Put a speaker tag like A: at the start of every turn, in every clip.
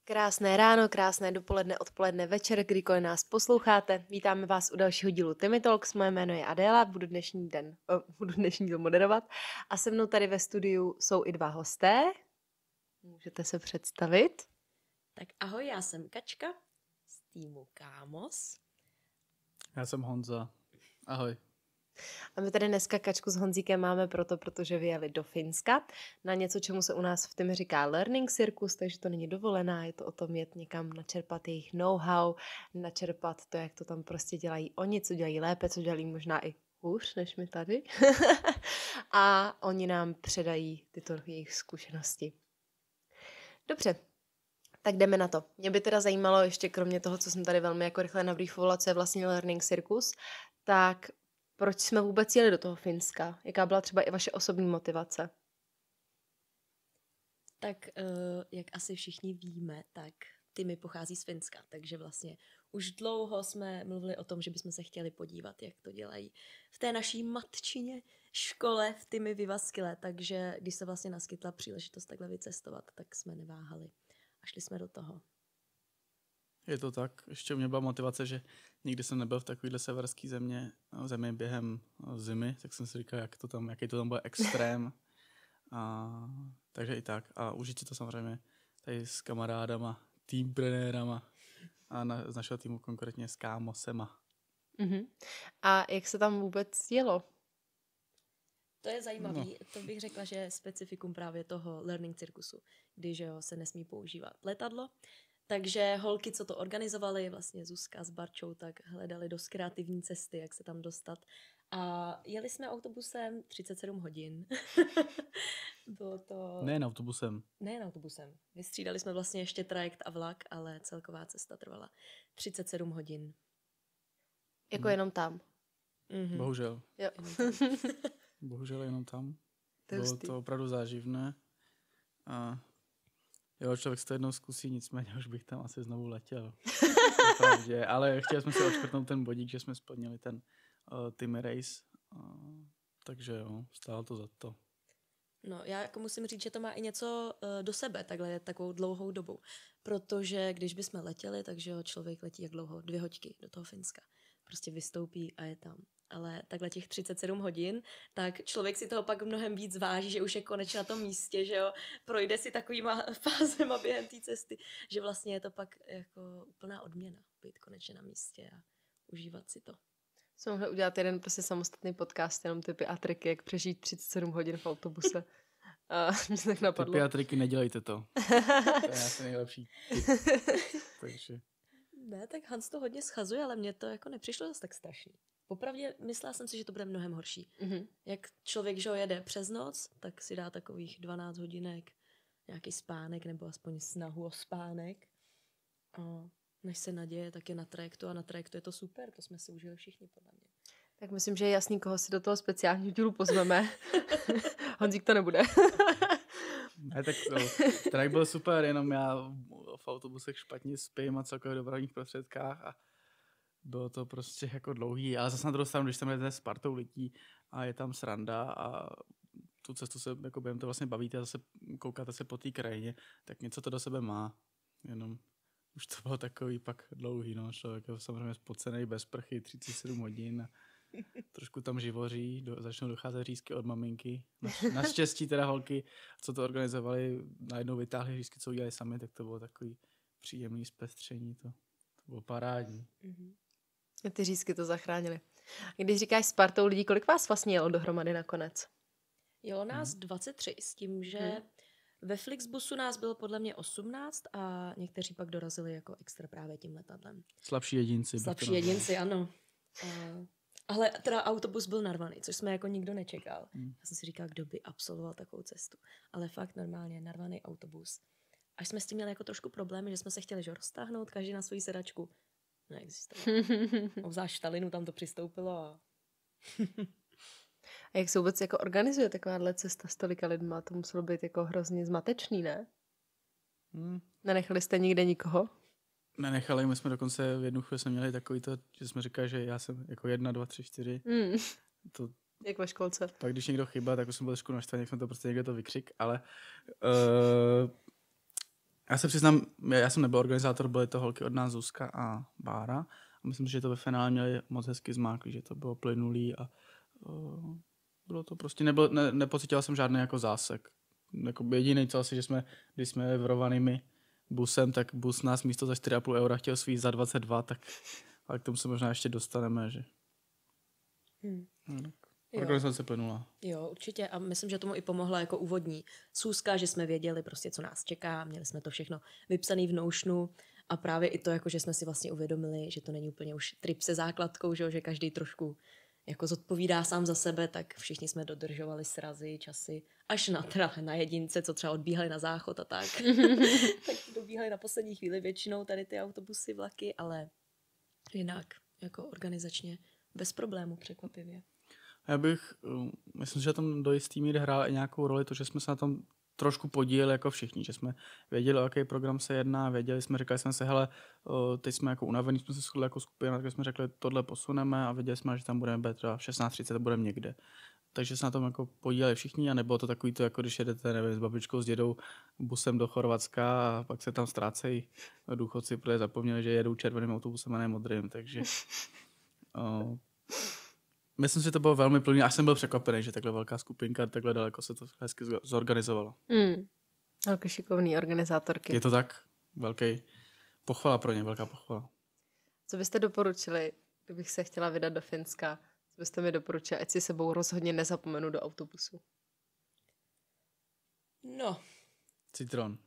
A: Krásné ráno, krásné dopoledne, odpoledne, večer, kdykoliv nás posloucháte. Vítáme vás u dalšího dílu Timmy Talks. Moje jméno je Adéla, budu dnešní díl moderovat. A se mnou tady ve studiu jsou i dva hosté. Můžete se představit.
B: Tak ahoj, já jsem Kačka z týmu Kámos.
C: Já jsem Honza. Ahoj.
A: A my tady dneska Kačku s Honzíkem máme protože vyjeli do Finska na něco, čemu se u nás v Tymi říká learning circus, takže to není dovolená, je to o tom jet někam načerpat jejich know-how, načerpat to, jak to tam prostě dělají oni, co dělají lépe, co dělají možná i hůř než my tady. A oni nám předají tyto jejich zkušenosti. Dobře, tak jdeme na to. Mě by teda zajímalo ještě kromě toho, co jsem tady velmi jako rychle nabrýfovala, co je vlastně learning circus, tak proč jsme vůbec jeli do toho Finska? Jaká byla třeba i vaše osobní motivace?
B: Tak jak asi všichni víme, tak Timmy pochází z Finska, takže vlastně už dlouho jsme mluvili o tom, že bychom se chtěli podívat, jak to dělají v té naší matčině škole v Timmy Vyvaskyle, takže když se vlastně naskytla příležitost takhle vycestovat, tak jsme neváhali a šli jsme do toho.
C: Je to tak. Ještě u mě byla motivace, že nikdy jsem nebyl v takovéhle severské zemi během zimy, tak jsem si říkal, jaký to tam bude extrém. Takže i tak. A užít si to samozřejmě tady s kamarádama, týmprenérama a z našeho týmu konkrétně s kámosema.
A: Uh-huh. A jak se tam vůbec jelo?
B: To je zajímavý, To bych řekla, že je specifikum právě toho learning cirkusu, když se nesmí používat letadlo. Takže holky, co to organizovaly, vlastně Zuzka s Barčou, tak hledali dost kreativní cesty, jak se tam dostat. A jeli jsme autobusem 37 hodin. Bylo to...
C: Nejen autobusem.
B: Vystřídali jsme vlastně ještě trajekt a vlak, ale celková cesta trvala 37 hodin.
A: Jako jenom tam?
C: Mm-hmm. Bohužel.
A: Jo.
C: Bohužel jenom tam. Bylo to opravdu záživné. A jo, člověk si to jednou zkusí, nicméně už bych tam asi znovu letěl. Ale chtěli jsme si odškrtnout ten bodík, že jsme splnili ten Timmy Race. Takže jo, stálo to za to.
B: No, já jako musím říct, že to má i něco do sebe, takhle takovou dlouhou dobu. Protože když bychom letěli, takže člověk letí jak dlouho? 2 hoďky do toho Finska. Prostě vystoupí a je tam. Ale takhle těch 37 hodin, tak člověk si toho pak mnohem víc váží, že už je konečně na tom místě, že jo, projde si takovýma fázema během té cesty, že vlastně je to pak jako úplná odměna být konečně na místě a užívat si to.
A: Jsme mohli udělat jeden prostě samostatný podcast, jenom typy a triky, jak přežít 37 hodin v autobuse. Mě tak napadlo.
C: Typy a triky, nedělejte to. To je asi nejlepší tip. Takže...
B: Ne, tak Hans to hodně schazuje, ale mně to jako nepřišlo zase tak strašný. Popravdě myslela jsem si, že to bude mnohem horší. Mm-hmm. Jak člověk, že jede přes noc, tak si dá takových 12 hodinek nějaký spánek, nebo aspoň snahu o spánek. A než se naděje, tak je na trajektu a na trajektu je to super, to jsme si užili všichni podle mě.
A: Tak myslím, že je jasný, koho si do toho speciálního dílu pozveme. Honzík to nebude.
C: Ne, tak trajekt byl super, jenom já v autobusech špatně spím a celkově dopravních prostředkách a bylo to prostě jako dlouhý, ale zase na druhou stranu, když tam jdete s partou lidí a je tam sranda a tu cestu se jako během to vlastně bavíte a zase koukáte se po té krajině, tak něco to do sebe má, jenom už to bylo takový pak dlouhý, no, člověk je samozřejmě spocenej bez sprchy 37 hodin a trošku tam živoří, začnou docházet řízky od maminky. Naštěstí teda holky, co to organizovali, najednou vytáhli řízky, co udělali sami, tak to bylo takový příjemný zpestření, to bylo parádní.
B: Mm-hmm.
A: Ty řízky to zachránily. Když říkáš s partou lidí, kolik vás vlastně jelo dohromady nakonec?
B: Jelo nás 23 s tím, že ve Flixbusu nás bylo podle mě 18 a někteří pak dorazili jako extra právě tím letadlem.
C: Slabší jedinci,
B: ano. Ale teda autobus byl narvaný, což jsme jako nikdo nečekal. Já jsem si říkal, kdo by absolvoval takovou cestu. Ale fakt normálně narvaný autobus. Až jsme s tím měli jako trošku problémy, že jsme se chtěli roztáhnout, každý na svoji sedačku. Neexistovalo. Obzvlášť v Tallinnu tam to přistoupilo a...
A: A jak se vůbec jako organizuje takováhle cesta s tolika lidma? To muselo být jako hrozně zmatečný, ne? Nenechali jste nikde nikoho?
C: Nenechali, my jsme dokonce v jednu chvíli jsme měli takový to, že jsme říkali, že já jsem jako 1, 2, 3, 4. To,
A: jak ve školce.
C: Pak když někdo chyba, tak už jsem byl trošku naštvaný, jak jsme to prostě někde to vykřik, ale Já se přiznám, já jsem nebyl organizátor, byly to holky od nás Zuzka a Bára. A myslím, že to ve finále měli moc hezky zmáklý, že to bylo plynulý a bylo to prostě, nepocítil jsem žádný jako zásek. Jako jediný co asi, že když jsme jeli vrovanými busem, tak bus nás místo za 4,5 eura chtěl svít za 22, tak ale k tomu se možná ještě dostaneme, že organizace plynula.
B: Jo, určitě a myslím, že tomu i pomohla jako úvodní schůzka, že jsme věděli prostě, co nás čeká, měli jsme to všechno vypsané v Notionu a právě i to, jako, že jsme si vlastně uvědomili, že to není úplně už trip se základkou, že každý trošku jako zodpovídá sám za sebe, tak všichni jsme dodržovali srazy, časy, až na jedince, co třeba odbíhali na záchod a tak. Tak dobíhali na poslední chvíli většinou tady ty autobusy, vlaky, ale jinak jako organizačně bez problému překvapivě.
C: Já bych, myslím, že tam do jistý míry hrál i nějakou roli to, že jsme se na tom trošku podíleli jako všichni, že jsme věděli, o jaký program se jedná, říkali jsme se, hele, teď jsme jako unavení, jsme se shodli jako skupina, tak jsme řekli, tohle posuneme a věděli jsme, že tam budeme třeba v 16:30 budeme někde. Takže se na tom jako podíleli všichni a nebylo to takový to, jako když jedete, nevím, s babičkou, s dědou busem do Chorvatska a pak se tam ztrácejí důchodci, protože zapomněli, že jedou červeným autobusem a ne modrým, takže myslím si, že to bylo velmi plný. Až jsem byl překvapený, že takhle velká skupinka, takhle daleko se to hezky zorganizovalo.
A: Velké šikovný organizátorky.
C: Je to tak? Velký pochvala pro ně, velká pochvala.
A: Co byste doporučili, kdybych se chtěla vydat do Finska? Co byste mi doporučili, ať si sebou rozhodně nezapomenu do autobusu?
B: No.
C: Citron.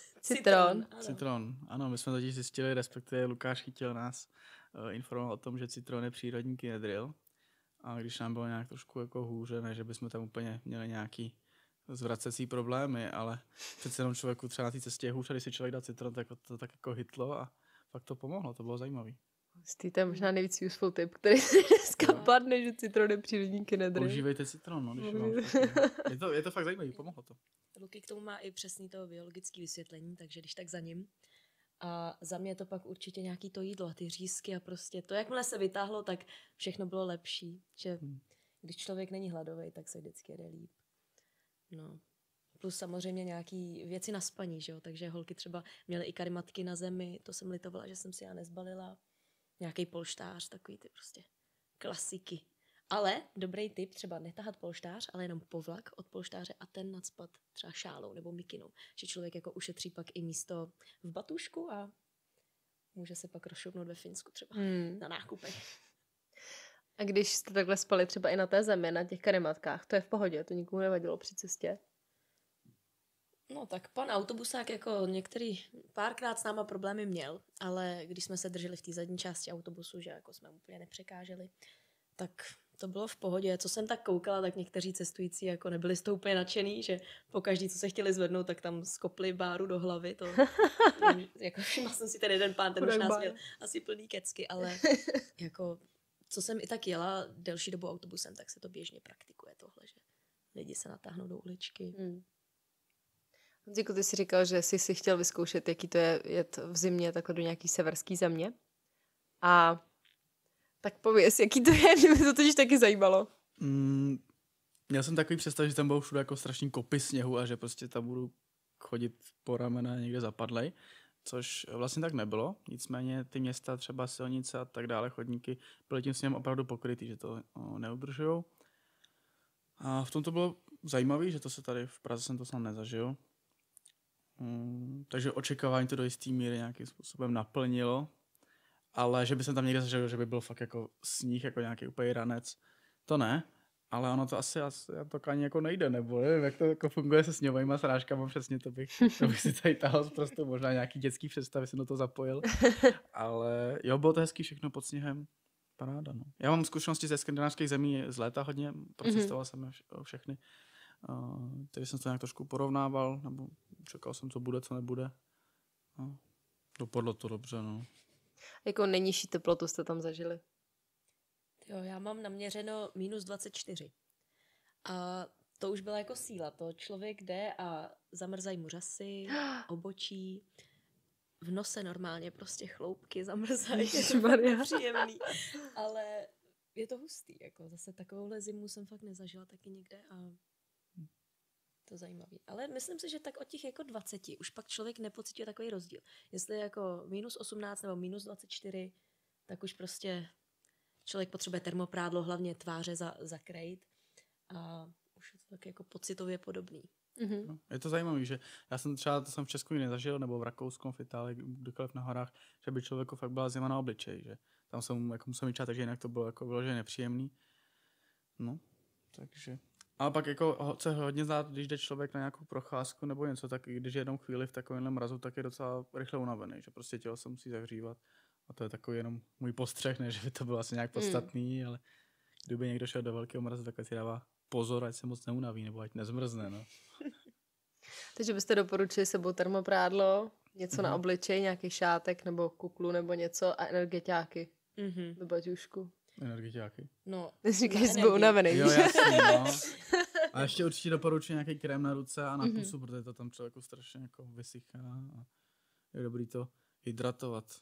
A: Citron.
C: Ano, my jsme totiž zjistili, respektive Lukáš chytil nás, informoval o tom, že citron je přírodní kinedril. A když nám bylo nějak trošku jako hůře, ne, že bychom tam úplně měli nějaký zvracecí problémy, ale přece jenom člověku třeba na té cestě je hůř, a když si člověk dá citron, tak to tak jako hitlo a fakt to pomohlo, to bylo zajímavý.
A: To je možná nejvíc useful tip, který se dneska padne, že citron je přírodní kinedry.
C: Používejte citron, no, když je to fakt zajímavý, pomohlo to.
B: Luky k tomu má i přesný to biologické vysvětlení, takže když tak za ním. A za mě to pak určitě nějaký to jídlo a ty řízky a prostě to, jakmile se vytáhlo, tak všechno bylo lepší. Že když člověk není hladový, tak se vždycky jede líp. No. Plus samozřejmě nějaký věci na spaní, že jo? Takže holky třeba měly i karimatky na zemi, to jsem litovala, že jsem si já nezbalila. Nějaký polštář, takový ty prostě klasiky. Ale dobrý tip, třeba netahat polštář, ale jenom povlak od polštáře a ten nacpat třeba šálou nebo mikinou. Že člověk jako ušetří pak i místo v batušku a může se pak rozšoupnout ve Finsku třeba na nákupech.
A: A když jste takhle spali třeba i na té zemi, na těch karimatkách, to je v pohodě, to nikomu nevadilo při cestě?
B: No tak pan autobusák jako některý párkrát s náma problémy měl, ale když jsme se drželi v té zadní části autobusu, že jako jsme úplně nepřekáželi, tak to bylo v pohodě. Co jsem tak koukala, tak někteří cestující jako nebyli z toho úplně nadšený, že pokaždý, co se chtěli zvednout, tak tam skopli Báru do hlavy. To, jako všimla jsem si ten jeden pán, ten už nás měl asi plný kecky, ale jako, co jsem i tak jela delší dobu autobusem, tak se to běžně praktikuje tohle, že lidi se natáhnou do uličky.
A: Honzíku, ty jsi říkal, že jsi si chtěl vyzkoušet, jaký to je jet v zimě takhle do nějaký severský země. A tak pověz, jaký to je, mě to totiž taky zajímalo.
C: Měl jsem takový představ, že tam budou všude jako strašný kopy sněhu a že prostě tam budu chodit po ramena někde zapadlej, což vlastně tak nebylo. Nicméně ty města, třeba silnice a tak dále, chodníky, byly tím sněhem opravdu pokrytý, že to neudržujou. A v tom to bylo zajímavé, že to se tady v Praze jsem to snad nezažil. Takže očekávání to do jistý míry nějakým způsobem naplnilo, ale že by jsem tam někde zažil, že by byl fakt jako sníh, jako nějaký úplně ranec, to ne, ale ono to asi to ani jako nejde, nebo nevím, jak to jako funguje se sněhovýma srážkama, přesně to bych si tady tahal prostě možná nějaký dětský představy, jsem do toho zapojil, ale jo, bylo to hezký všechno pod sněhem, paráda, no. Já mám zkušenosti ze skandinávských zemí z léta hodně, procestoval jsem je všechny. Tedy jsem to nějak trošku porovnával, nebo čekal jsem, co bude, co nebude. Dopadlo to dobře, no.
A: Jako nejnižší teplotu jste tam zažili?
B: Jo, já mám naměřeno -24. A to už byla jako síla. To člověk jde a zamrzají mu řasy, obočí, v nose normálně prostě chloupky zamrzají. Je to příjemný. Ale je to hustý. Jako zase takovouhle zimu jsem fakt nezažila taky někde a To zajímavý. Ale myslím si, že tak od těch jako 20 už pak člověk nepociťuje takový rozdíl. Jestli je jako -18 nebo -24, tak už prostě člověk potřebuje termoprádlo, hlavně tváře zakrejt a už je to tak jako pocitově podobný.
A: Mhm.
C: Je to zajímavé, že já jsem třeba, to jsem v Česku nezažil, nebo v Rakousku, v Itálii, kdekoliv na horách, že by člověku fakt byla zima na obličej, že tam jsem jako musel mít čas, takže jinak to bylo jako vyloženě nepříjemný. No, takže... Ale pak jako se hodně zdá, když jde člověk na nějakou procházku nebo něco, tak i když je jednou chvíli v takovémhle mrazu, tak je docela rychle unavený, že prostě tělo se musí zahřívat. A to je takový jenom můj postřeh, ne, že by to bylo asi nějak podstatný, ale kdyby někdo šel do velkého mrazu, tak si dává pozor, ať se moc neunaví, nebo ať nezmrzne, no.
A: Takže byste doporučili sebou termoprádlo, něco na obličej, nějaký šátek nebo kuklu nebo něco a energetiáky do baťušku.
C: Energetiáky.
B: No,
A: Říkáš, že jsi byl unavený.
C: Jo, jasně, no. A ještě určitě doporučuji nějaký krém na ruce a na pusu, protože to tam člověku strašně jako vysychá a je dobrý to hydratovat.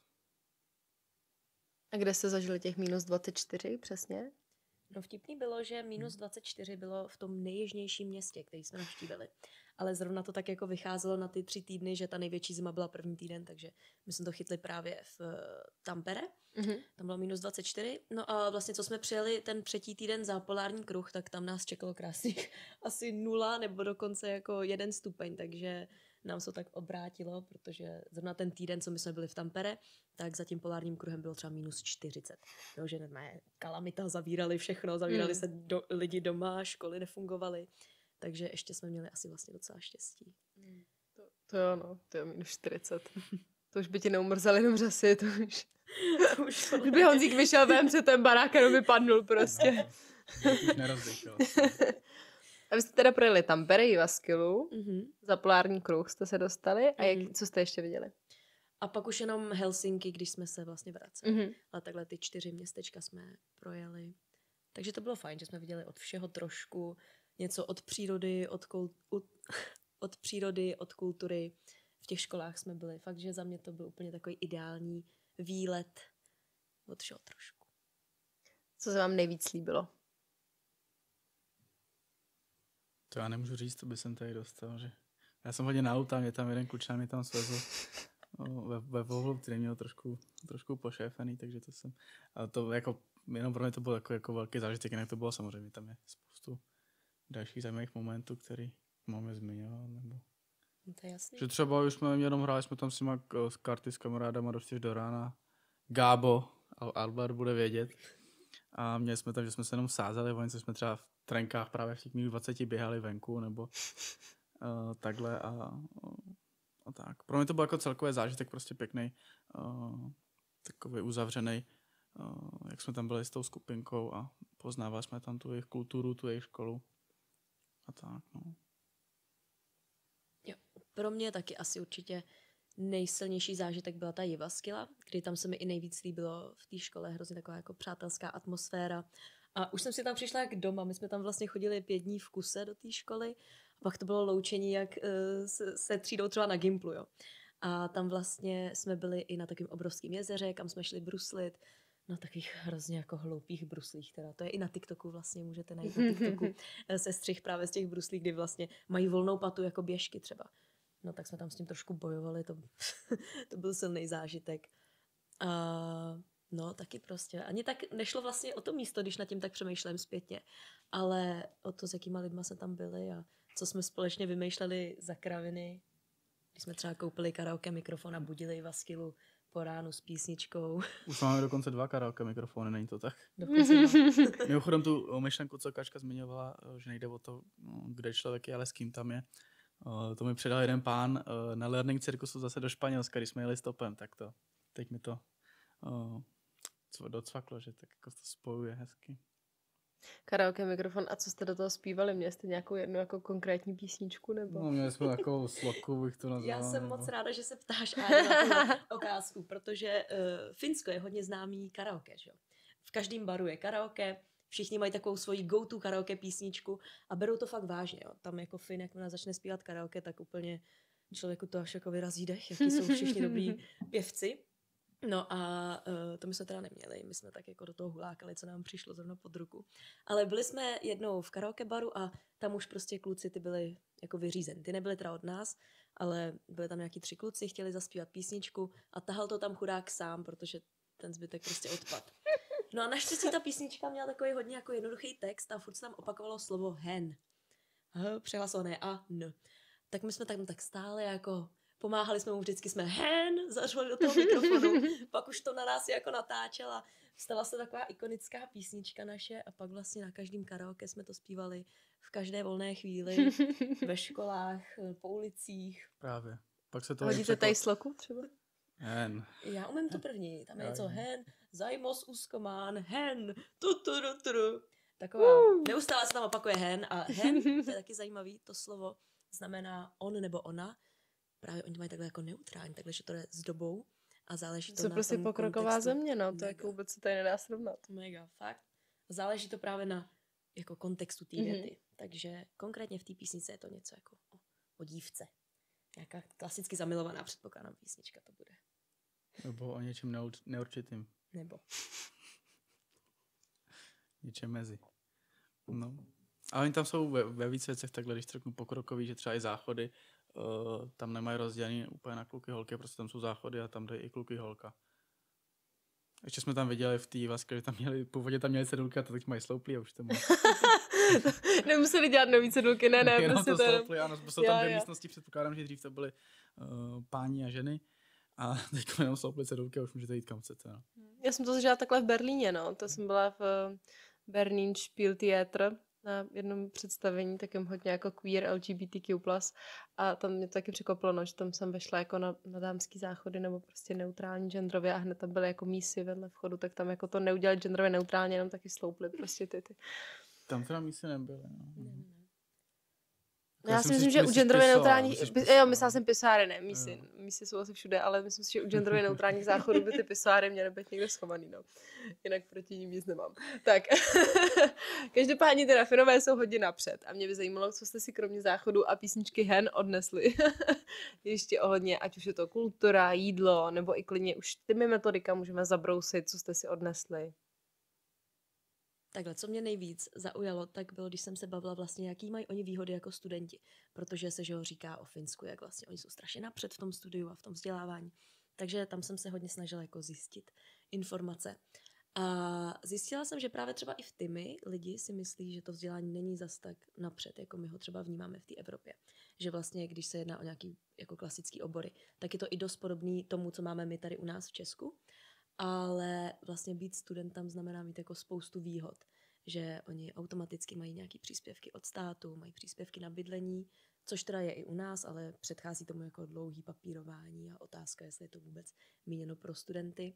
A: A kde jste zažili těch -24 přesně?
B: No vtipný bylo, že -24 bylo v tom nejjižnějším městě, který jsme navštívili. Ale zrovna to tak jako vycházelo na ty 3 týdny, že ta největší zima byla první týden, takže my jsme to chytli právě v Tampere. Tam bylo -24. No a vlastně co jsme přijeli ten 3. týden za polární kruh, tak tam nás čekalo krásných asi 0 nebo dokonce jako 1 stupeň, takže nám se to tak obrátilo, protože zrovna ten týden, co my jsme byli v Tampere, tak za tím polárním kruhem bylo třeba -40. Jo, že ne, kalamita, zavírali všechno, zavírali se lidi doma, školy nefungovaly, takže ještě jsme měli asi vlastně docela štěstí.
A: To jo, no, to je -40. To už by ti neumrzali jenom řasy, to už...
B: Už
A: Kdyby Honzík vyšel ven před ten barák a vypadnul prostě. A vy jste teda projeli Tampere, Jyväskylu, za polární kruh jste se dostali a co jste ještě viděli?
B: A pak už jenom Helsinki, když jsme se vlastně vraceli. Ale takhle ty 4 městečka jsme projeli. Takže to bylo fajn, že jsme viděli od všeho trošku, něco od přírody, od přírody, od kultury. V těch školách jsme byli. Fakt, že za mě to byl úplně takový ideální výlet od všeho trošku.
A: Co se vám nejvíc líbilo?
C: To já nemůžu říct, to by jsem tady dostal, že... Já jsem hodně na auta, mě tam jeden klučán mě tam svezl ve vohlu, který měl trošku pošéfený, takže to jsem... Ale to jako, jenom pro mě to bylo jako velký zážitek, jinak to bylo samozřejmě, tam je spoustu dalších zajímavých momentů, který máme zmiňovat, nebo...
B: No to je jasný.
C: Že třeba už jsme jenom hráli, jsme tam s nima z karty s kamarádama do rána. Gábo, Albert bude vědět. A měli jsme tam, že jsme se jenom sázeli, oni jsme třeba v trenkách právě v těch -20 běhali venku, nebo takhle a tak. Pro mě to byl jako celkový zážitek prostě pěkný, takový uzavřený, jak jsme tam byli s tou skupinkou a poznávali jsme tam tu jejich kulturu, tu jejich školu a tak, no.
B: Jo, pro mě taky asi určitě nejsilnější zážitek byla ta Jyväskylä, kdy tam se mi i nejvíc líbilo v té škole, hrozně taková jako přátelská atmosféra. A už jsem si tam přišla jak doma, my jsme tam vlastně chodili 5 dní v kuse do té školy a pak to bylo loučení jak se třídou třeba na Gimplu, jo. A tam vlastně jsme byli i na takovém obrovském jezeře, kam jsme šli bruslit, na takových hrozně jako hloupých bruslích teda. To je i na TikToku vlastně, můžete najít na TikToku sestřih právě z těch bruslí, kdy vlastně mají volnou patu jako běžky třeba. No tak jsme tam s tím trošku bojovali, to byl silný zážitek. A no taky prostě. Ani tak nešlo vlastně o to místo, když nad tím tak přemýšlím zpětně, ale o to, s jakýma lidma jsme tam byli a co jsme společně vymýšleli za kraviny. Když jsme třeba koupili karaoke mikrofon a budili Jyväskylu po ránu s písničkou.
C: Už máme dokonce 2 karaoke mikrofony, není to tak? Mimochodem tu myšlenku, co Kačka zmiňovala, že nejde o to, kde člověk je, ale s kým tam je. To mi předal jeden pán na Learning cirkusu zase do Španělska, když jsme jeli stopem, tak to, teď mi to docvaklo, že tak jako to spojuje hezky.
A: Karaoke mikrofon. A co jste do toho zpívali? Měli jste nějakou jednu jako konkrétní písničku? Nebo?
C: No, měli jsme takovou sloku, bych to nazval.
B: Já jsem moc ráda, že se ptáš na tu otázku, protože Finsko je hodně známý karaoke, že jo? V každém baru je karaoke, všichni mají takovou svoji go-to karaoke písničku a berou to fakt vážně, jo? Tam jako Fin, jak začne zpívat karaoke, tak úplně člověku to až jako vyrazí dech, jaký jsou všichni dobrý pěvci. No a to my jsme teda neměli, my jsme tak jako do toho hulákali, co nám přišlo zrovna pod ruku. Ale byli jsme jednou v karaoke baru a tam už prostě kluci ty byli jako vyřízen. Ty nebyly teda od nás, ale byli tam nějaký 3 kluci, chtěli zaspívat písničku a tahal to tam chudák sám, protože ten zbytek prostě odpad. No a naštěstí ta písnička měla takový hodně jako jednoduchý text a furt se tam opakovalo slovo hen. Přehlasované a n. Tak my jsme tam tak stáli jako pomáhali jsme mu vždycky, jsme hen, zařvali do toho mikrofonu, pak už to na nás jako natáčela. Stala se taková ikonická písnička naše a pak vlastně na každém karaoke jsme to zpívali v každé volné chvíli, ve školách, po ulicích.
C: Právě. Pak se to
A: Hodíte tady sloku třeba?
C: Hen.
B: Já umím to první, tam je něco hen, zajmos úzkomán, hen, tuturu. Taková, neustále se tam opakuje hen a hen, to je taky zajímavý, to slovo znamená on nebo ona. Právě oni mají takhle jako neutrální, takhle, že to je s dobou a záleží to
A: To
B: na
A: prostě
B: tom
A: pokroková
B: kontextu.
A: země, no, to
B: Mega.
A: jako vůbec se tady nedá srovnat.
B: Mega, fakt. Záleží to právě na jako kontextu té věty. Takže konkrétně v té písnice je to něco jako o dívce. Nějaká klasicky zamilovaná, předpokládám, písnička to bude.
C: Nebo o něčem neurčitým.
B: Nebo.
C: Něčem mezi. No. Ale oni tam jsou ve víc věcech takhle, když to řeknu pokrokový, že třeba i záchody tam nemají rozdělený úplně na kluky holky, prostě tam jsou záchody a tam jde i kluky holka. Ještě jsme tam viděli v té vlastně, že tam měli, původně tam měli cedulky a to teď mají slouplý a už to mají.
A: Nemuseli dělat nový cedulky, ne,
C: Jenom
A: prostě
C: to
A: to je...
C: sloupli, ano, jsou tam dvě místnosti, předpokládám, že dřív to byly páni a ženy a teď jenom sloupli cedulky a už můžete jít kam chcete. No.
A: Já jsem to zažila takhle v Berlíně, no. To jsem byla v Berlin Spieltheater na jednom představení, takým hodně jako queer LGBTQ+. A tam mě to taky překvapilo, no, že tam jsem vešla jako na dámský záchody nebo prostě neutrální genderově a hned tam byly jako mísy vedle vchodu, tak tam jako to neudělali genderově neutrálně, jenom taky sloupli prostě ty.
C: Tam teda místy nebyly. No.
A: Já si myslím, že u genderově neutrálních, jo, myslela jsem pisáry, ne, mísy jsou asi všude, ale myslím si, že u genderově neutrálních záchodů by ty pisáry měly být někde schovaný, no. Jinak proti ním nic nemám. Tak, každopádně ty Finové jsou hodně napřed a mě by zajímalo, co jste si kromě záchodu a písničky hen odnesli. Ještě ohledně, ať už je to kultura, jídlo, nebo i klidně už těmi metodika můžeme zabrousit, co jste si odnesli.
B: Takhle, co mě nejvíc zaujalo, tak bylo, když jsem se bavila vlastně, jaký mají oni výhody jako studenti, protože se, že ho říká o Finsku, jak vlastně oni jsou strašně napřed v tom studiu a v tom vzdělávání. Takže tam jsem se hodně snažila jako zjistit informace. A zjistila jsem, že právě třeba i v Tymi lidi si myslí, že to vzdělání není zas tak napřed, jako my ho třeba vnímáme v té Evropě. Že vlastně, když se jedná o nějaký jako klasický obory, tak je to i dost podobný tomu, co máme my tady u nás v Česku. Ale vlastně být studentem znamená mít jako spoustu výhod, že oni automaticky mají nějaký příspěvky od státu, mají příspěvky na bydlení, což teda je i u nás, ale předchází tomu jako dlouhý papírování a otázka, jestli je to vůbec míněno pro studenty.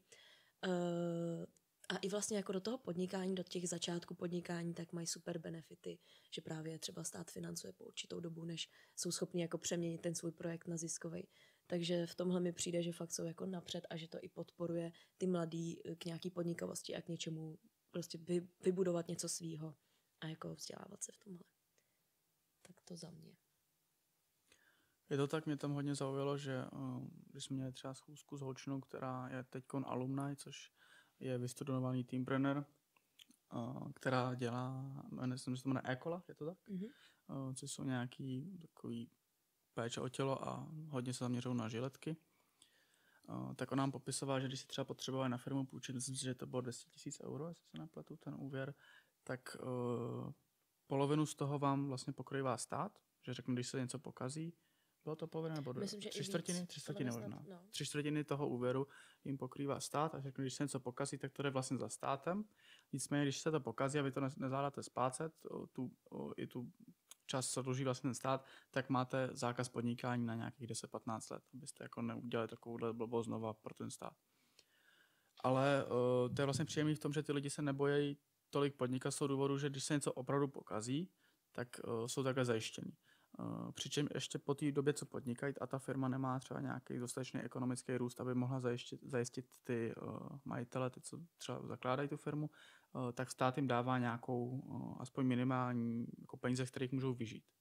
B: A i vlastně jako do toho podnikání, do těch začátků podnikání, tak mají super benefity, že právě třeba stát financuje po určitou dobu, než jsou schopni jako přeměnit ten svůj projekt na ziskový. Takže v tomhle mi přijde, že fakt jsou jako napřed a že to i podporuje ty mladý k nějaký podnikavosti a k něčemu prostě vybudovat něco svýho a jako vzdělávat se v tomhle. Tak to za mě.
C: Je to tak, mě tam hodně zaujalo, že když jsme měli třeba schůzku s holčinou, která je teďkon alumni, což je vystudovaný teampreneur, která dělá, myslím, že to jmenuje Ekola, je to tak? Mm-hmm. Což jsou nějaký takový péče o tělo a hodně se zaměřují na žiletky. Tak on nám popisoval, že když si třeba potřebovali na firmu půjčit, myslím si, že to bylo 10 000 euro, jestli se nepletu ten úvěr, tak polovinu z toho vám vlastně pokrývá stát, že řeknu, když se něco pokazí, bylo to polovina nebo
B: Myslím, že
C: 3/4 možná. 3/4 toho úvěru jim pokrývá stát a řeknu, když se něco pokazí, tak to jde vlastně za státem. Nicméně, když se to pokazí a vy to nezvládáte splácet, i tu čas, co dluží vlastně ten stát, tak máte zákaz podnikání na nějakých 10-15 let, abyste jako neudělali takovouhle blbost znova pro ten stát. Ale to je vlastně příjemný v tom, že ty lidi se nebojí tolik podnikat z toho důvodu, že když se něco opravdu pokazí, tak jsou takhle zajištění. Přičem ještě po té době, co podnikají, a ta firma nemá třeba nějaký dostatečný ekonomický růst, aby mohla zajistit ty majitele, ty, co třeba zakládají tu firmu, tak stát jim dává nějakou aspoň minimální jako peníze, z kterých můžou vyžít.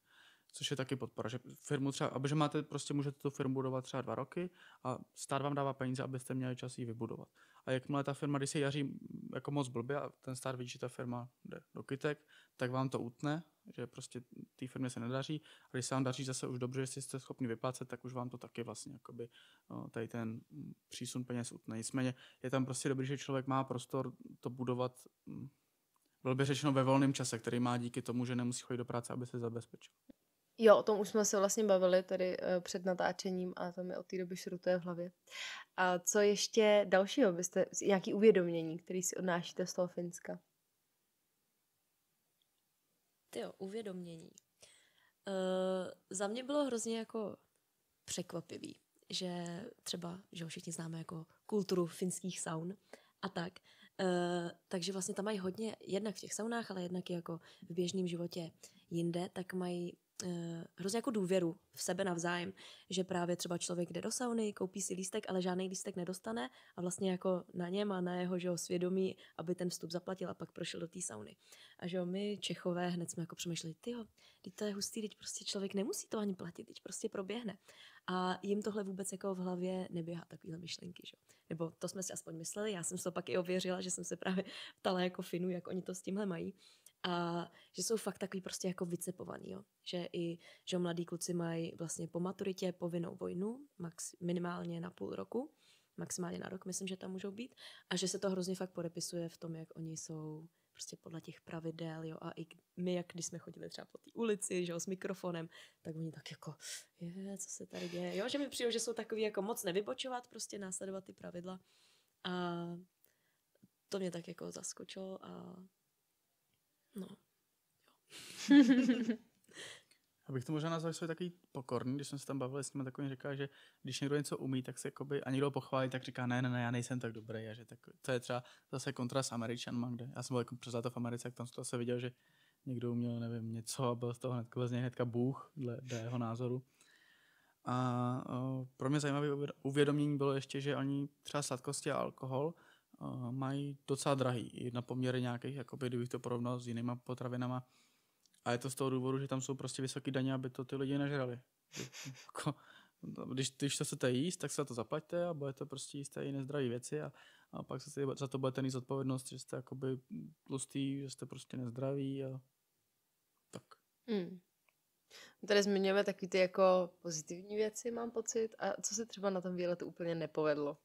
C: což je taky podpora, že firmu třeba, aby že máte, prostě můžete tu firmu budovat třeba 2 roky a stát vám dává peníze, abyste měli čas ji vybudovat. A jakmile ta firma, když se jaří jako moc blbě a ten stát vidí, že ta firma jde do kytek, tak vám to utne, že prostě té firmě se nedaří. A když se vám daří zase už dobře, že jste schopni vyplácet, tak už vám to taky vlastně jakoby, tady ten přísun peněz utne. Nicméně je tam prostě dobrý, že člověk má prostor to budovat, bylo by řečeno, ve volném čase, který má díky tomu, že nemusí chodit do práce, aby se zabezpečil.
A: Jo, o tom už jsme se vlastně bavili tady před natáčením a to mi od té doby šrutuje v hlavě. A co ještě dalšího byste, nějaký uvědomění, který si odnášíte z toho Finska?
B: Tyjo, uvědomění. Za mě bylo hrozně jako překvapivý, že třeba, že ho všichni známe jako kulturu finských saun a tak. Takže vlastně tam mají hodně, jednak v těch saunách, ale jednak i jako v běžném životě jinde, tak mají hrozně jako důvěru v sebe navzájem, že právě třeba člověk jde do sauny, koupí si lístek, ale žádný lístek nedostane a vlastně jako na něm a na jeho že ho, svědomí, aby ten vstup zaplatil a pak prošel do té sauny. A že jo, my Čechové hned jsme jako přemýšleli, tyjo, teď to je hustý, teď prostě člověk nemusí to ani platit, teď prostě proběhne. A jim tohle vůbec jako v hlavě neběhá, takovýhle myšlenky, že? Nebo to jsme si aspoň mysleli, já jsem si to pak i ověřila, že jsem se právě ptala jako Finů, jak oni to s tímhle mají. A že jsou fakt takový prostě jako vycepovaný, jo. Že i, že mladí kluci mají vlastně po maturitě povinnou vojnu, minimálně na půl roku, maximálně na rok, myslím, že tam můžou být. A že se to hrozně fakt podepisuje v tom, jak oni jsou prostě podle těch pravidel, jo. A i my, jak když jsme chodili třeba po té ulici, že jo, s mikrofonem, tak oni tak jako, co se tady děje, jo. Že mi přijde, že jsou takový jako moc nevybočovat, prostě následovat ty pravidla. A to mě tak jako zaskočilo a no, jo.
C: Abych to možná nazval, že jsou takový pokorný, když jsme se tam bavili s nimi, tak oni říká, že když někdo něco umí, tak se jakoby, a někdo pochválí, tak říká, ne, já nejsem tak dobrý. A že tak, to je třeba zase kontrast s Američanma, kde já jsem byl jako přes léto v Americe, tak tam jsem to se viděl, že někdo uměl, nevím, něco a byl z toho hnedka bůh, dle jeho názoru. A pro mě zajímavé uvědomění bylo ještě, že oni třeba sladkosti a alkohol mají docela drahý, i na poměry nějakých, jakoby, kdybych to porovnal s jinýma potravinama. A je to z toho důvodu, že tam jsou prostě vysoké daně, aby to ty lidi nežrali. Když to chcete jíst, tak se za to zaplaťte a budete prostě jíst i nezdraví věci a pak se za to budete mít zodpovědnost, že jste jakoby tlustý, že jste prostě nezdraví a tak.
A: Tady zmiňujeme taky ty jako pozitivní věci, mám pocit. A co se třeba na tom výletu úplně nepovedlo?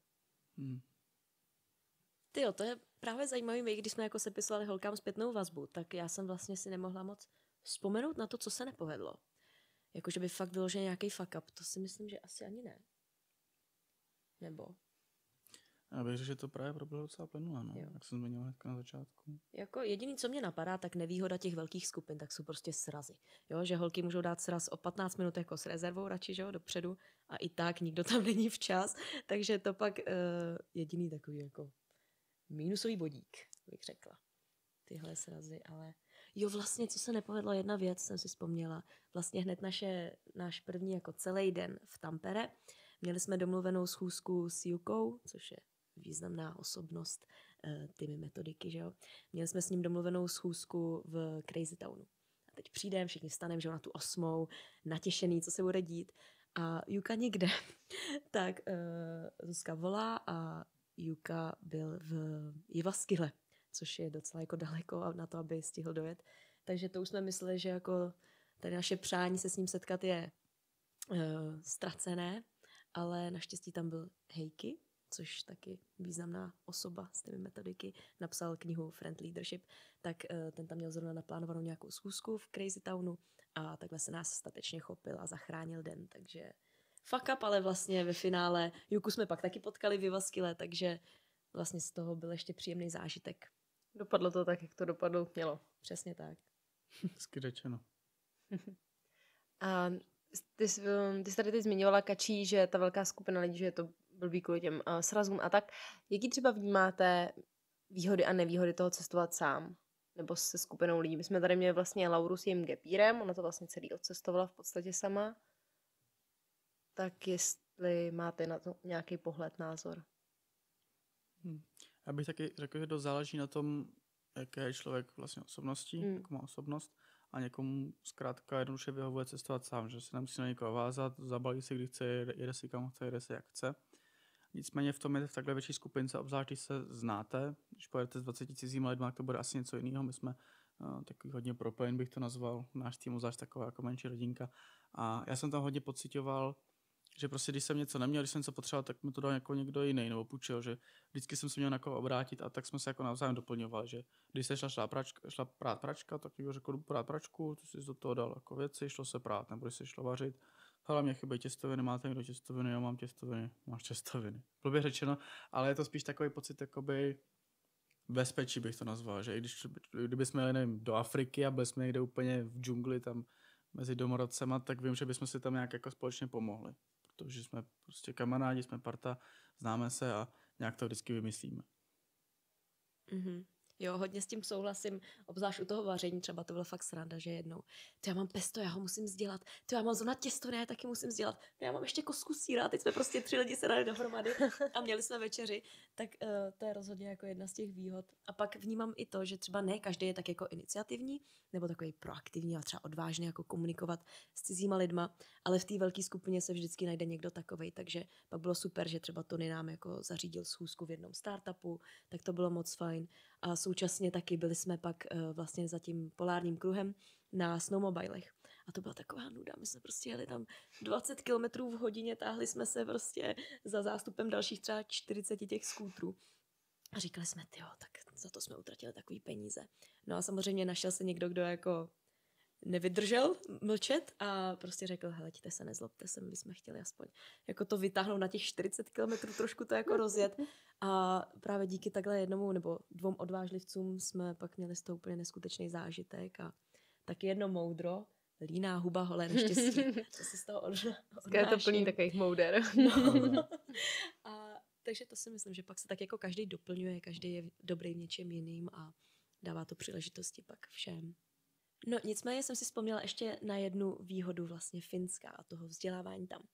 B: Tyjo, to je právě zajímavé, my když jsme jako sepisovali holkám zpětnou vazbu, tak já jsem vlastně si nemohla moc vzpomenout na to, co se nepovedlo. Jakože by fakt vyložený nějaký fuck up, to si myslím, že asi ani ne. Nebo?
C: Já bych řekl, že to právě proběhlo docela plynule, no, jak jsem zmiňoval hnedka na začátku.
B: Jako jediný, co mě napadá, tak nevýhoda těch velkých skupin, tak jsou prostě srazy. Jo, že holky můžou dát sraz o 15 minut jako s rezervou radši, že jo, dopředu a i tak nikdo tam není včas, takže to pak jediný takový jako mínusový bodík, bych řekla. Tyhle srazy, ale jo, vlastně, co se nepovedlo, jedna věc, jsem si vzpomněla. Vlastně hned náš první jako celý den v Tampere. Měli jsme domluvenou schůzku s Jukou, což je významná osobnost těmi metodiky, že jo. Měli jsme s ním domluvenou schůzku v Crazy Townu. A teď přijdeme, všichni vstaneme, že jo, na tu 8, natěšený, co se bude dít. A Juka nikde. Tak Zuzka volá a Juka byl v Jyväskylä, což je docela jako daleko na to, aby stihl dojet. Takže to už jsme mysleli, že jako tady naše přání se s ním setkat je ztracené, ale naštěstí tam byl Heikki, což taky významná osoba z těmi metodiky, napsal knihu Friend Leadership, tak ten tam měl zrovna naplánovanou nějakou schůzku v Crazy Townu a takhle se nás statečně chopil a zachránil den, takže fuck up, ale vlastně ve finále Juku jsme pak taky potkali v Jyväskylä, takže vlastně z toho byl ještě příjemný zážitek.
A: Dopadlo to tak, jak to dopadlo mělo.
B: Přesně tak.
C: Hezky řečeno.
A: A ty jsi tady teď zmiňovala, Kačí, že ta velká skupina lidí, že je to blbý kvůli těm srazům a tak. Jaký třeba vnímáte výhody a nevýhody toho cestovat sám? Nebo se skupinou lidí? My jsme tady měli vlastně Lauru s jejím gepírem, ona to vlastně celý odcestovala v podstatě sama. Tak jestli máte na to nějaký pohled, názor?
C: Já bych taky řekl, že to záleží na tom, jaké je člověk vlastně osobností, jakou má osobnost. a někomu zkrátka jednoduše vyhovuje cestovat sám, že se nemusí na někoho vázat, zabalí si, kdy chce, jede si kam chce, jede si jak chce. Nicméně v tom je v takhle větší skupince, obzvlášť když se znáte, když pojedete s 20 cizíma lidma, to bude asi něco jiného. My jsme takový hodně propojen, bych to nazval, náš tým zvlášť taková jako menší rodinka. A já jsem tam hodně pocitoval, že prostě když jsem něco neměl, když jsem něco potřeboval, tak mi to dal jako někdo jiný nebo půjčil, že vždycky jsem se měl na koho obrátit a tak jsme se jako navzájem doplňovali, že když se šla prát pračka, tak někdo řekl, jdu prát pračku, ty jsi do toho dal jako věci, šlo se prát, nebo když se šlo vařit, hele, mě chybí těstoviny, máte někdo těstoviny, já mám těstoviny, máš těstoviny. Blbě řečeno, ale je to spíš takový pocit jakoby bezpečí bych to nazval, že i kdyby jsme jeli nevím, do Afriky a byli jsme někde úplně v džungli tam mezi domorodcema, tak vím, že bychom si tam nějak jako společně pomohli. Protože jsme prostě kamarádi, jsme parta, známe se a nějak to vždycky vymyslíme.
B: Mm-hmm. Jo, hodně s tím souhlasím, obzvlášť u toho vaření, třeba to bylo fakt sranda, že jednou, to já mám pesto, já ho musím sdělat, to já mám zrovna těsto, ne, já taky musím sdělat, já mám ještě kostku sýra, teď jsme prostě 3 lidi se dali dohromady a měli jsme večeři, tak to je rozhodně jako jedna z těch výhod. A pak vnímám i to, že třeba ne každý je tak jako iniciativní, nebo takový proaktivní a třeba odvážný jako komunikovat s cizíma lidma, ale v té velké skupině se vždycky najde někdo takovej, takže pak bylo super, že třeba Tony nám jako zařídil schůzku v jednom startupu, tak to bylo moc fajn. A současně taky byli jsme pak vlastně za tím polárním kruhem na snowmobilech. A to byla taková nuda. My jsme prostě jeli tam 20 km v hodině, táhli jsme se prostě za zástupem dalších třeba 40 těch skútrů. A říkali jsme, tyjo, tak za to jsme utratili takový peníze. No a samozřejmě našel se někdo, kdo jako nevydržel mlčet a prostě řekl, heleďte se, nezlobte se, my bychom chtěli aspoň jako to vytáhnout na těch 40 kilometrů, trošku to jako rozjet. A právě díky takhle jednomu nebo 2 odvážlivcům jsme pak měli z toho úplně neskutečný zážitek a taky jedno moudro, líná huba, holé neštěstí. To si z toho odnáším.
A: Je to plný takových mouder.
B: No. A takže to si myslím, že pak se tak jako každý doplňuje, každý je dobrý v něčem jiným a dává to příležitosti pak všem. No nicméně jsem si vzpomněla ještě na jednu výhodu vlastně Finska a toho vzdělávání tam.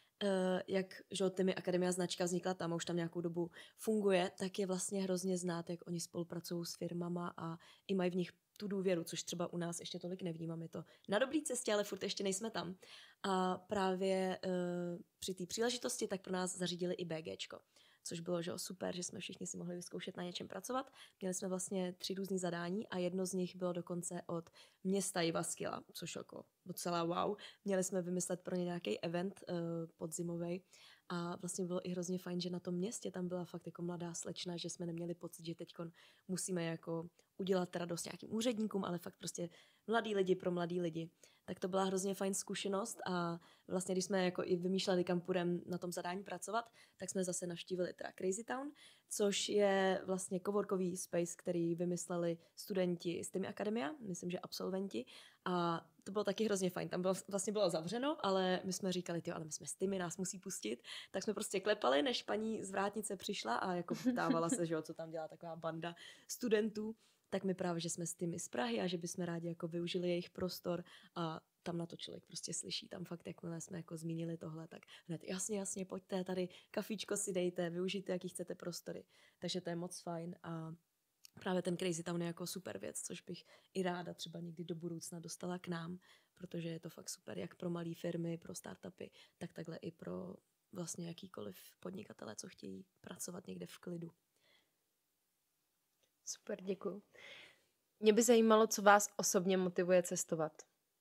B: Jak že Tymi Akademia značka vznikla tam a už tam nějakou dobu funguje, tak je vlastně hrozně znát, jak oni spolupracují s firmama a i mají v nich tu důvěru, což třeba u nás ještě tolik nevnímám. Je to na dobré cestě, ale furt ještě nejsme tam. A právě při té příležitosti tak pro nás zařídili i BGčko, což bylo že super, že jsme všichni si mohli vyzkoušet na něčem pracovat. Měli jsme vlastně 3 různý zadání a jedno z nich bylo dokonce od města Jyväskylä, což jako docela wow. Měli jsme vymyslet pro ně nějaký event podzimový a vlastně bylo i hrozně fajn, že na tom městě tam byla fakt jako mladá slečna, že jsme neměli pocit, že teď musíme jako udělat radost nějakým úředníkům, ale fakt prostě mladí lidi pro mladí lidi. Tak to byla hrozně fajn zkušenost a vlastně, když jsme jako i vymýšleli, kam půjdeme na tom zadání pracovat, tak jsme zase navštívili teda Crazy Town, což je vlastně coworkový space, který vymysleli studenti z Tymi Akademia, myslím, že absolventi, a to bylo taky hrozně fajn. Tam bylo zavřeno, ale my jsme říkali, ale my jsme s Tymi, nás musí pustit, tak jsme prostě klepali, než paní z vrátnice přišla a jako ptávala se, že co tam dělá taková banda studentů. Tak my právě, že jsme s Tymi z Prahy a že bychom rádi jako využili jejich prostor a tam na to člověk prostě slyší. Tam fakt, jakmile jsme jako zmínili tohle, tak hned jasně, pojďte, tady kafíčko si dejte, využijte, jaký chcete prostory. Takže to je moc fajn a právě ten Crazy Town je jako super věc, což bych i ráda třeba někdy do budoucna dostala k nám, protože je to fakt super, jak pro malé firmy, pro startupy, tak takhle i pro vlastně jakýkoliv podnikatele, co chtějí pracovat někde v klidu.
A: Super, děkuju. Mě by zajímalo, co vás osobně motivuje cestovat.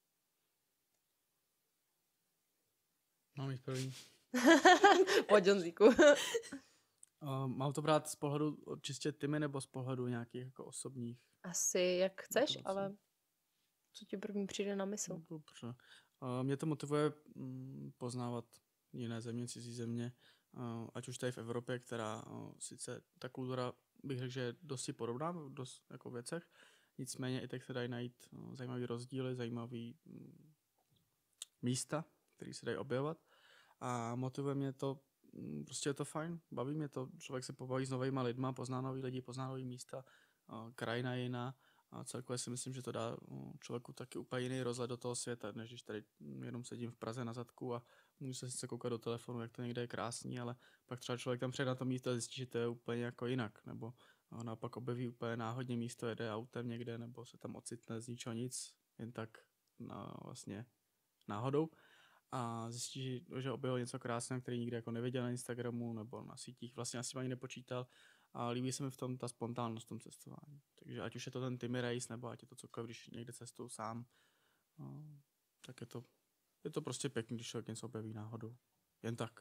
C: Mám jít první.
A: Pojď, Honzíku.
C: Mám to brát z pohledu čistě Tymi nebo z pohledu nějakých jako osobních?
A: Asi jak chceš,
C: motivací.
A: ale co ti první přijde na mysl?
C: Dobře. Mě to motivuje poznávat jiné země, cizí země, ať už tady v Evropě, která sice ta kultura bych řekl, že je dosti podobná v dost jako věcech, nicméně i tak se dají najít zajímavý rozdíly, zajímavý místa, které se dají objevovat a motivuje mě to, prostě je to fajn, baví mě to, člověk se pobaví s novýma lidma, pozná nový lidi, pozná nový místa, krajina jiná a celkově si myslím, že to dá člověku taky úplně jiný rozhled do toho světa, než když tady jenom sedím v Praze na zadku a můžu se sice koukat do telefonu, jak to někde je krásný, ale pak třeba člověk tam přijde na to místo a zjistí, že to je úplně jako jinak, nebo naopak objeví úplně náhodně místo, jede autem někde, nebo se tam ocitne z ničeho nic, jen tak vlastně náhodou a zjistí, že objevil něco krásného, který nikdy jako neviděl na Instagramu nebo na sítích, vlastně asi ani nepočítal a líbí se mi v tom ta spontánnost v tom cestování. Takže ať už je to ten Timmy Race, nebo ať je to cokoliv, když někde cestuju sám, tak je to prostě pěkný, když člověk něco objeví náhodou. Jen tak.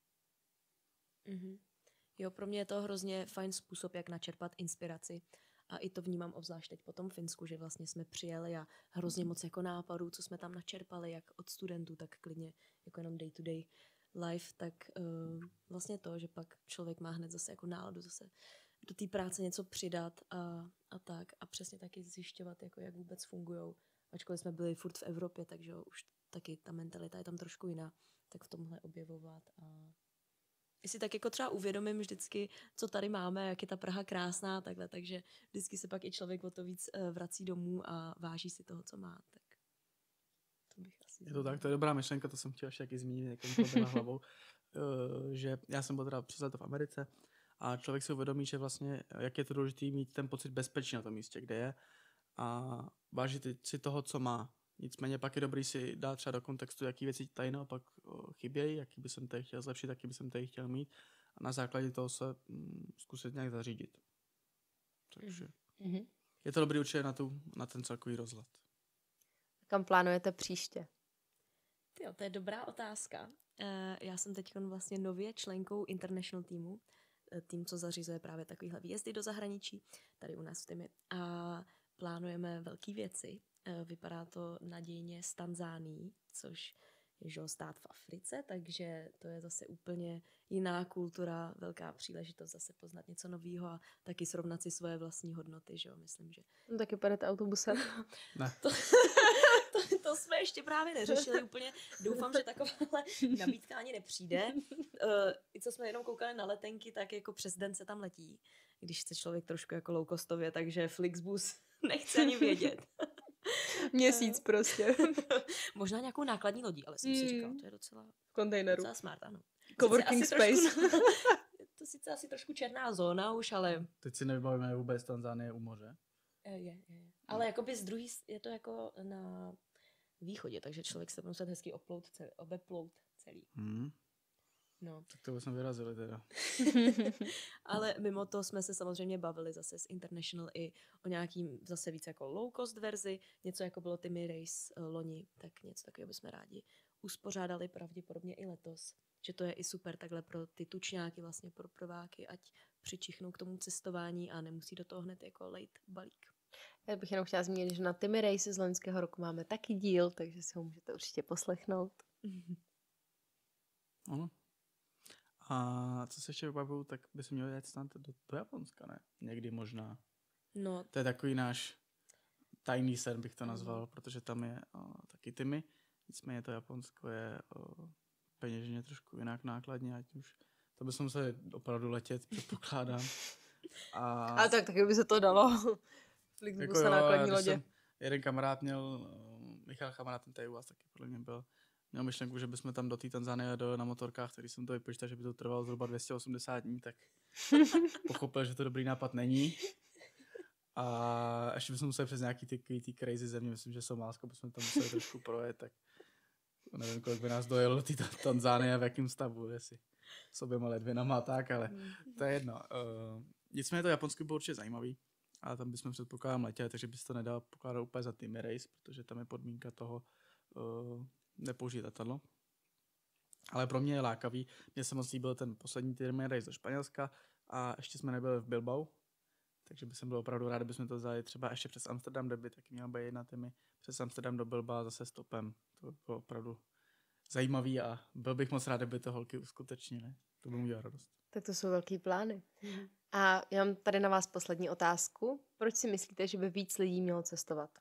B: Mm-hmm. Jo, pro mě je to hrozně fajn způsob, jak načerpat inspiraci. A i to vnímám obzvlášť teď po tom Finsku, že vlastně jsme přijeli a hrozně moc jako nápadů, co jsme tam načerpali, jak od studentů, tak klidně jako jenom day to day life, tak vlastně to, že pak člověk má hned zase jako náladu zase do té práce něco přidat a tak. A přesně taky zjišťovat, jako jak vůbec fungujou. Ačkoliv jsme byli furt v Evropě, takže už taky ta mentalita je tam trošku jiná, tak v tomhle objevovat a si tak jako třeba uvědomím vždycky, co tady máme, jak je ta Praha krásná, takhle, takže vždycky se pak i člověk o to víc vrací domů a váží si toho, co má, tak to bych asi...
C: Je to tak, to je dobrá myšlenka, to jsem chtěl ještě taky zmínit, jak mi to na hlavou, že já jsem byl teda přes léto v Americe a člověk si uvědomí, že vlastně, jak je to důležité mít ten pocit bezpečí na tom místě, kde je a vážit si toho, co má. Nicméně pak je dobrý si dát třeba do kontextu, jaký věci tady naopak chybějí, jaký by jsem tady chtěl zlepšit, jaký by jsem tady chtěl mít a na základě toho se zkusit nějak zařídit. Takže je to dobrý určitě na ten celkový rozhled.
A: Kam plánujete příště?
B: Jo, to je dobrá otázka. Já jsem teď vlastně nově členkou International týmu, tým, co zařizuje právě takovýhle výjezdy do zahraničí, tady u nás v týmu. A plánujeme velké věci. Vypadá to nadějně z Tanzánií, což je stát v Africe, takže to je zase úplně jiná kultura, velká příležitost zase poznat něco nového a taky srovnat si svoje vlastní hodnoty, že jo, myslím, že...
A: No, taky pojedete autobusem?
C: Ne.
B: To jsme ještě právě neřešili úplně. Doufám, že takováhle nabídka ani nepřijde. I co jsme jenom koukali na letenky, tak jako přes den se tam letí, když chce člověk trošku jako low costově, takže Flixbus nechce ani vědět.
A: Měsíc prostě.
B: Možná nějakou nákladní lodí, ale jsem si říkala, to je docela smart, ano.
A: Coworking space.
B: To sice asi trošku černá zóna už, ale...
C: Teď si nevybavíme vůbec Tanzánie u moře.
B: Je. Ale jakoby z druhý, je to jako na východě, takže člověk se musí hezky obeplout celý. No.
C: Tak to bychom vyrazili teda.
B: Ale mimo to jsme se samozřejmě bavili zase s International i o nějakým zase víc jako low cost verzi, něco jako bylo Timmy Race loni, tak něco takového bychom rádi uspořádali pravděpodobně i letos. Že to je i super takhle pro ty tučňáky, vlastně pro prváky, ať přičichnou k tomu cestování a nemusí do toho hned jako lejt balík.
A: Já bych jenom chtěla zmínit, že na Timmy Race z loňského roku máme taky díl, takže si ho můžete určitě poslechnout.
C: Ano. A co se ještě vybavuju, tak by se měl jet snad do Japonska, ne? Někdy možná.
B: No.
C: To je takový náš tajný sen, bych to nazval, protože tam je taky Timmy. Nicméně to Japonsko je peněžně trošku jinak nákladně, ať už to bychom museli opravdu letět, předpokládám.
A: A tak taky by se to dalo. Flixbus
C: jako
A: na nákladní lodě.
C: Jeden kamarád měl, Michal kamarád, ten tady u vás taky podle mě byl, měl myšlenku, že bychom tam do té Tanzánie dojeli na motorkách, který jsem to vypočítal, že by to trvalo zhruba 280 dní, tak pochopil, že to dobrý nápad není. A ještě bychom museli přes nějaký ty crazy země, myslím, že Somálsko bychom tam museli trošku projet, tak nevím, kolik by nás dojelo do té Tanzánie a v jakém stavu, jestli s oběma ledvinama a tak, ale to je jedno. Nicméně to Japonsko bylo určitě zajímavý, a tam bychom předpokládám letěli, takže by se to nedalo pokládat úplně za Timmy Race, protože tam je podmínka toho nepoužít letadlo. Ale pro mě je lákavý. Mně se moc líbil ten poslední Timmy Race do Španělska a ještě jsme nebyli v Bilbao, takže bych byl opravdu rád, kdybychom to vzali třeba ještě přes Amsterdam, kde by taky měl být jedna Timmy, přes Amsterdam do Bilbao zase stopem. To by bylo opravdu zajímavý a byl bych moc rád, kdyby to holky uskutečnily. To by mu dělalo radost.
A: Tak to jsou velký plány. A já mám tady na vás poslední otázku. Proč si myslíte, že by víc lidí mělo cestovat?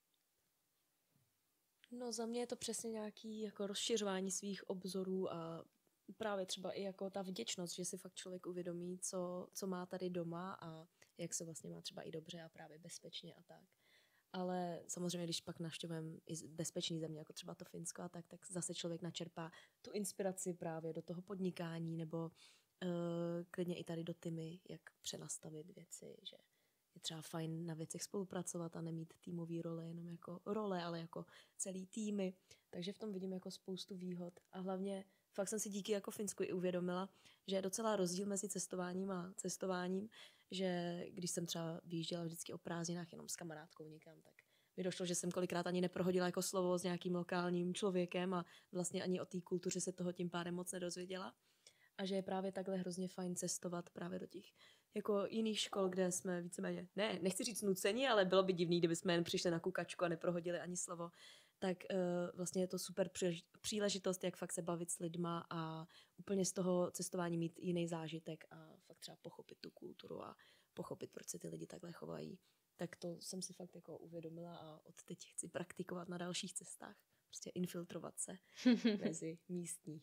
B: No za mě je to přesně nějaký jako rozšiřování svých obzorů a právě třeba i jako ta vděčnost, že si fakt člověk uvědomí, co má tady doma a jak se vlastně má třeba i dobře a právě bezpečně a tak. Ale samozřejmě, když pak navštěvujeme i bezpečný země, jako třeba to Finsko a tak zase člověk načerpá tu inspiraci právě do toho podnikání nebo klidně i tady do Timmy, jak přenastavit věci, že je třeba fajn na věcech spolupracovat a nemít týmový role jenom jako role, ale jako celý týmy. Takže v tom vidím jako spoustu výhod a hlavně fakt jsem si díky jako Finsku i uvědomila, že je docela rozdíl mezi cestováním a cestováním, že když jsem třeba vyjížděla vždycky o prázdninách jenom s kamarádkou někam, tak mi došlo, že jsem kolikrát ani neprohodila jako slovo s nějakým lokálním člověkem a vlastně ani o té kultuře se toho tím pádem moc nedozvěděla. A že je právě takhle hrozně fajn cestovat právě do těch jako jiných škol, kde jsme víceméně, nechci říct nuceni, ale bylo by divný, kdyby jsme jen přišli na kukačku a neprohodili ani slovo. Tak vlastně je to super příležitost, jak fakt se bavit s lidma a úplně z toho cestování mít jiný zážitek a fakt třeba pochopit tu kulturu a pochopit, proč se ty lidi takhle chovají. Tak to jsem si fakt jako uvědomila a od teď chci praktikovat na dalších cestách. Prostě infiltrovat se mezi místní.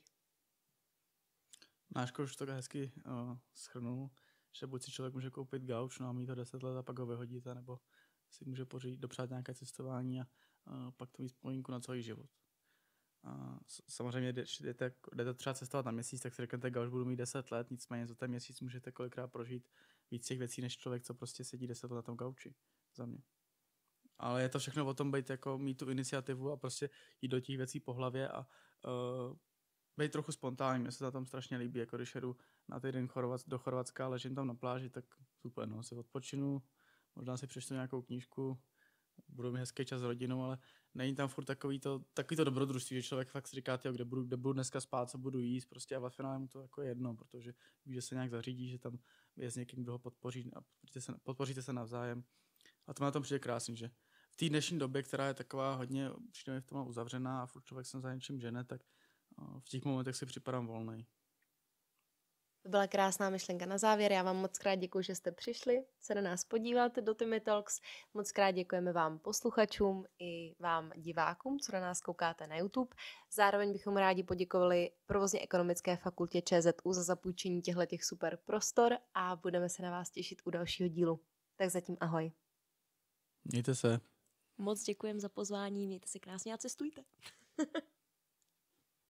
C: Náš už to hezky shrnul, že buď si člověk může koupit gauč, no a mít ho 10 let a pak ho vyhodit, nebo si může dopřát nějaké cestování a pak to mít vzpomínku na celý život. Samozřejmě jdete třeba cestovat na měsíc, tak si řeknete, gauč budu mít 10 let, nicméně za ten měsíc můžete kolikrát prožít víc těch věcí, než člověk, co prostě sedí 10 let na tom gauči, za mě. Ale je to všechno o tom mít tu iniciativu a prostě jít do těch věcí po hlavě a být trochu spontánní. Mně se to tam strašně líbí, jako když jedu na týden do Chorvatska a ležím tam na pláži, tak super, no, si odpočinu, možná si přečtu nějakou knížku, budu mít hezký čas s rodinou, ale není tam furt takový to dobrodružství, že člověk fakt si říká, tyjo, kde budu dneska spát, co budu jíst, prostě a ve finále mu to jako jedno, protože ví, že se nějak zařídí, že tam je s někým, kdo ho podpoří a podpoříte se navzájem. A to na tom přijde krásný, že v té dnešní době, která je taková hodně v tom uzavřená a furt člověk se za něčím žene, tak v těch momentech si připadám volnej.
A: To byla krásná myšlenka na závěr. Já vám moc krát děkuji, že jste přišli se na nás podívat do Timmy Talks. Moc krát děkujeme vám posluchačům i vám divákům, co na nás koukáte na YouTube. Zároveň bychom rádi poděkovali Provozně ekonomické fakultě ČZU za zapůjčení těchto super prostor a budeme se na vás těšit u dalšího dílu. Tak zatím ahoj.
C: Mějte se.
B: Moc děkujem za pozvání, mějte se krásně a cestujte.